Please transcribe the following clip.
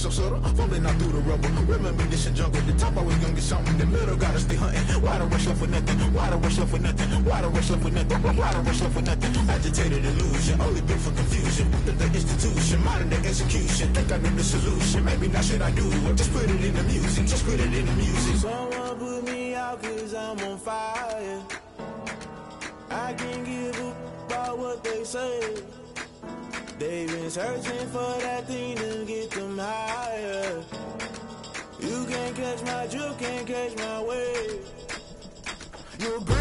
so subtle, falling out through the rubble. Remember this in jungle, the top always gonna get something. The middle gotta stay hunting. Why the rush left for nothing? Why the rush left for nothing? Why the rush left for nothing? Why the rush left for nothing? Agitated illusion, only built for confusion. The institution, modern day execution. Think I knew the solution. Maybe not shit I do. Just put it in the music. Just put it in the music. Someone put me out 'cause I'm on fire. I can't give a about what they say. They've been searching for that thing to get them higher. You can't catch my drift, can't catch my wave. You're